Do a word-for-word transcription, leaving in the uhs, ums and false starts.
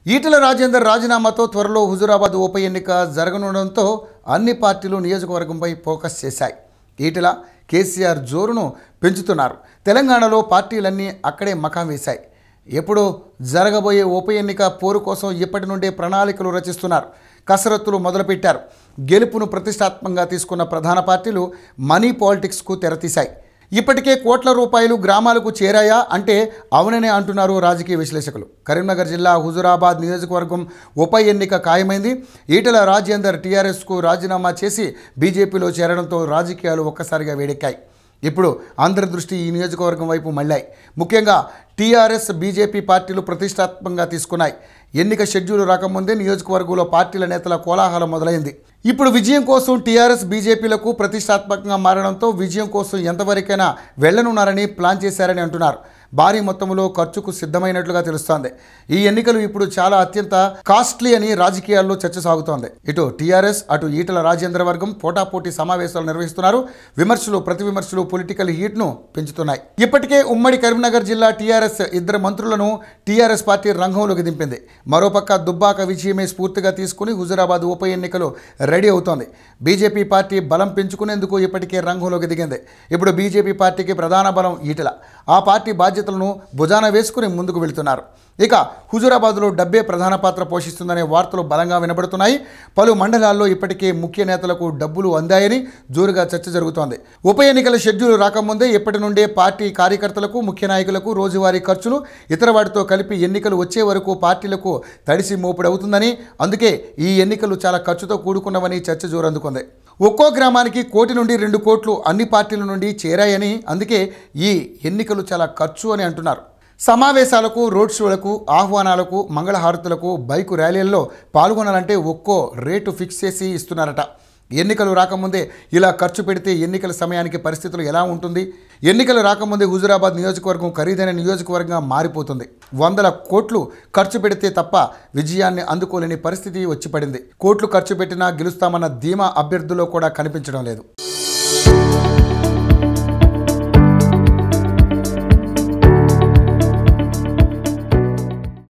ఈటల రాజేందర్ రాజీనామాతో త్వరలో హుజురాబాద్ ఉప ఎన్నిక జరగనుండడంతో అన్ని పార్టీలు నియోజకవర్గంపై ఫోకస్ చేశాయి. ఈటల కేసీఆర్ జోరును పెంచుతున్నారు. తెలంగాణలో పార్టీలన్నీ అక్కడే మకాం వేశాయి. ఎప్పుడు జరగబోయే ఉప ఎన్నిక పోరు కోసం ఇప్పటి నుండే ప్రణాళికలు రచిస్తున్నారు. కసరత్తులు మొదలుపెట్టారు. గెలుపును ప్రతిష్టాత్మకంగా తీసుకున్న ప్రధాన పార్టీలు మనీ పాలిటిక్స్కు తెరతీశాయి. ఇప్పటికే కోట్ల రూపాయలు గ్రామాలకు చేరాయా అంటే అవుననే అంటున్నారు రాజకీయ విశ్లేషకులు. కరీంనగర్ జిల్లా హుజురాబాద్ నియోజకవర్గం ఉప ఎన్నిక ఖాయమైంది. ఈటల రాజేందర్ టీఆర్ఎస్కు రాజీనామా చేసి బీజేపీలో చేరడంతో రాజకీయాలు ఒక్కసారిగా వేడెక్కాయి. ఇప్పుడు అందరి దృష్టి ఈ నియోజకవర్గం వైపు మళ్ళాయి. ముఖ్యంగా టీఆర్ఎస్ బీజేపీ పార్టీలు ప్రతిష్టాత్మకంగా తీసుకున్నాయి. ఎన్నిక షెడ్యూల్ రాకముందే నియోజకవర్గంలో పార్టీల నేతల కోలాహలం మొదలైంది. ఇప్పుడు విజయం కోసం టీఆర్ఎస్ బీజేపీలకు ప్రతిష్టాత్మకంగా మారడంతో విజయం కోసం ఎంతవరకైనా వెళ్లనున్నారని ప్లాన్ చేశారని అంటున్నారు. భారీ మొత్తంలో ఖర్చుకు సిద్ధమైనట్లుగా తెలుస్తోంది. ఈ ఎన్నికలు ఇప్పుడు చాలా అత్యంత కాస్ట్లీ అని రాజకీయాల్లో చర్చ సాగుతోంది. ఇటు టీఆర్ఎస్ అటు ఈటల రాజేంద్ర వర్గం పోటాపోటీ సమావేశాలు నిర్వహిస్తున్నారు. విమర్శలు ప్రతి విమర్శలు పొలిటికల్ హీట్ను పెంచుతున్నాయి. ఇప్పటికే ఉమ్మడి కరీంనగర్ జిల్లా టీఆర్ఎస్ ఇద్దరు మంత్రులను టీఆర్ఎస్ పార్టీ రంగంలోకి దింపింది. మరోపక్క దుబ్బాక విజయమే స్ఫూర్తిగా తీసుకుని హుజురాబాద్ ఉప ఎన్నికలు రెడీ అవుతోంది. బీజేపీ పార్టీ బలం పెంచుకునేందుకు ఇప్పటికే రంగంలోకి దిగింది. ఇప్పుడు బీజేపీ పార్టీకి ప్రధాన బలం ఈటల. ఆ పార్టీ బాధ్యతలను భుజాన వేసుకుని ముందుకు వెళుతున్నారు. ఇక హుజురాబాద్లో డబ్బే ప్రధాన పాత్ర పోషిస్తుందనే వార్తలు బలంగా వినబడుతున్నాయి. పలు మండలాల్లో ఇప్పటికే ముఖ్య నేతలకు డబ్బులు అందాయని జోరుగా చర్చ జరుగుతోంది. ఉప ఎన్నికల షెడ్యూల్ రాకముందే ఇప్పటి నుండే పార్టీ కార్యకర్తలకు ముఖ్య నాయకులకు రోజువారీ ఖర్చులు ఇతర వాటితో కలిపి ఎన్నికలు వచ్చే వరకు పార్టీలకు తడిసి మోపుడవుతుందని, అందుకే ఈ ఎన్నికలు చాలా ఖర్చుతో కూడుకున్నవని చర్చ జోరందుకుంది. ఒక్కో గ్రామానికి కోటి నుండి రెండు కోట్లు అన్ని పార్టీల నుండి చేరాయని, అందుకే ఈ ఎన్నికలు చాలా ఖర్చు అని అంటున్నారు. సమావేశాలకు, రోడ్ షోలకు, ఆహ్వానాలకు, మంగళహారతులకు, బైకు ర్యాలీల్లో పాల్గొనాలంటే ఒక్కో రేటు ఫిక్స్ చేసి ఇస్తున్నారట. ఎన్నికలు రాకముందే ఇలా ఖర్చు పెడితే ఎన్నికల సమయానికి పరిస్థితులు ఎలా ఉంటుంది? ఎన్నికలు రాకముందే హుజురాబాద్ నియోజకవర్గం ఖరీదైన నియోజకవర్గంగా మారిపోతుంది. వందల కోట్లు ఖర్చు పెడితే తప్ప విజయాన్ని అందుకోలేని పరిస్థితి వచ్చి పడింది. కోట్లు ఖర్చు పెట్టినా గెలుస్తామన్న ధీమా అభ్యర్థుల్లో కూడా కనిపించడం లేదు.